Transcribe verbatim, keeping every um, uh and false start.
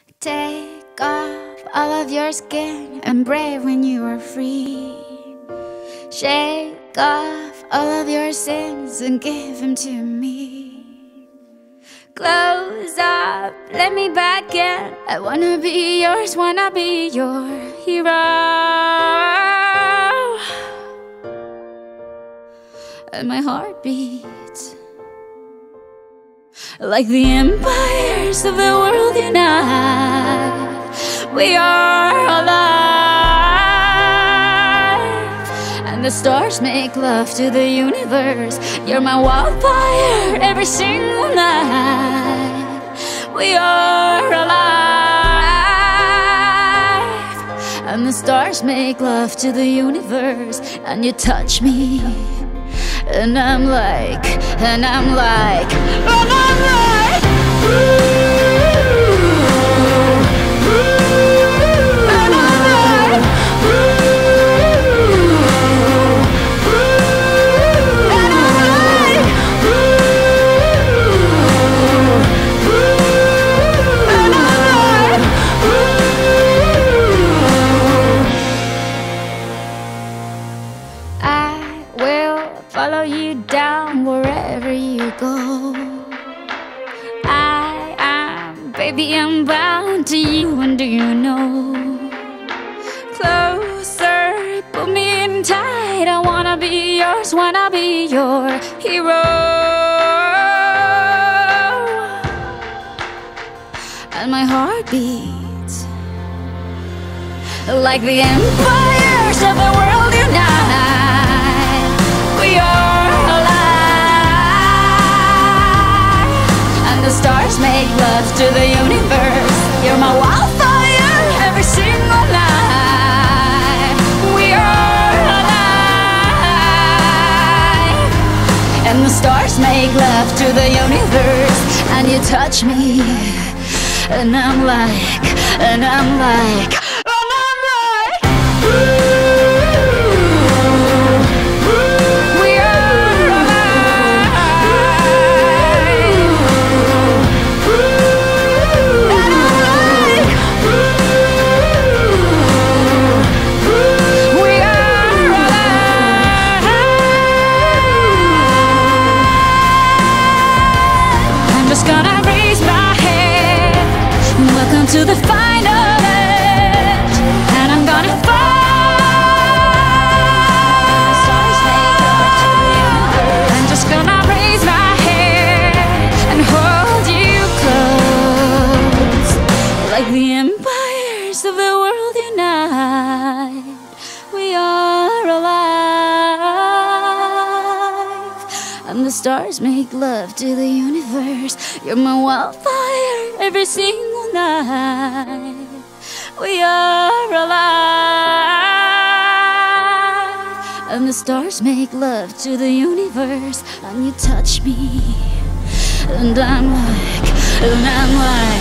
Take off all of your skin and brave when you are free. Shake off all of your sins and give them to me. Close up, let me back in. I wanna be yours, wanna be your hero. And my heart beats like the empires of the world unite. We are alive, and the stars make love to the universe. You're my wildfire every single night. We are alive, and the stars make love to the universe. And you touch me, and I'm like, and I'm like, and I'm like, ooh, ooh, and I'm like, ooh, ooh, and I'm like, ooh, ooh, and I'm like, ooh. I will follow you down wherever you go. I am, baby, I'm bound to you, and do you know? Closer, put me in tight. I wanna be yours, wanna be your hero. And my heart beats like the empires of the world unite. We are alive, and the stars make love to the universe. You're my wildfire every single night. We are alive, and the stars make love to the universe. And you touch me, and I'm like, and I'm like, and I'm like, ooh. To the final edge, and I'm gonna fall. I'm just gonna raise my head and hold you close, like the empires of the world unite. We are alive, and the stars make love to the universe. You're my wildfire every single night. We are alive, and the stars make love to the universe. And you touch me, and I'm like, and I'm like